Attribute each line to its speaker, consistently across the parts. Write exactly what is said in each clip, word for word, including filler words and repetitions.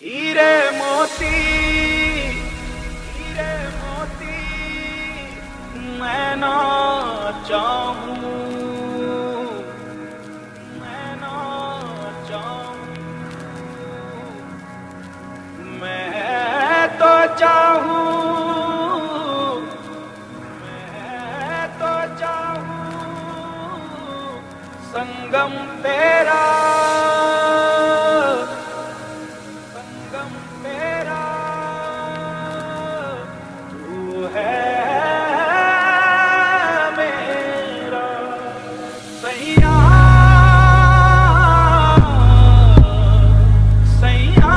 Speaker 1: हीरे मोती हीरे मोती मैं ना चाहूं मैं ना चाहूं मैं तो चाहूं मैं तो चाहूं संगम तेरा मेरा तू है मेरा सैया सैया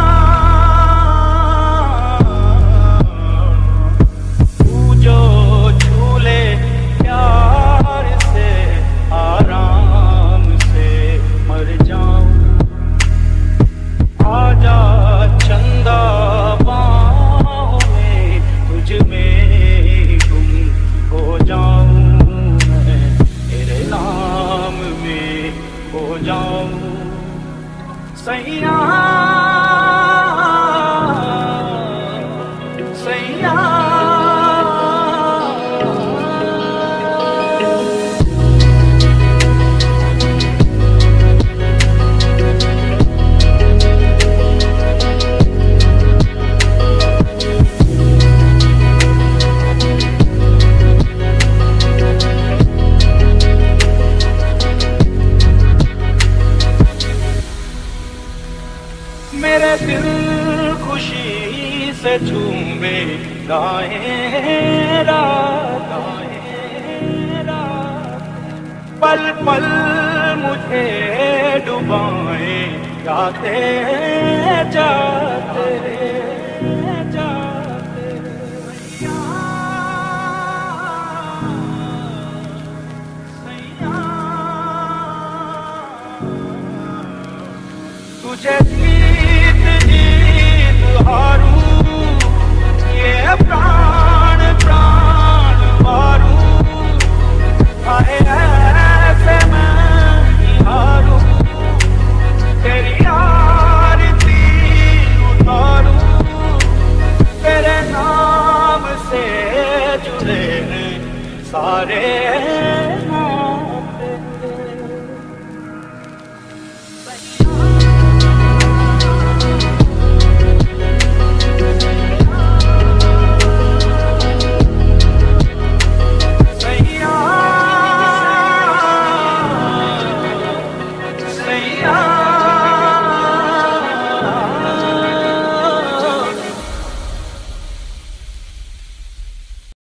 Speaker 1: तू जो झूले प्यार से आराम से मर जाऊं आजा चंदा बाहों में तुझ में गुम हो जाऊं मैं तेरे नाम में हो जाऊं सैया सैया मेरे दिल खुशी से झूमे गाए रात गाए रात पल पल मुझे डुबाए जाते जाते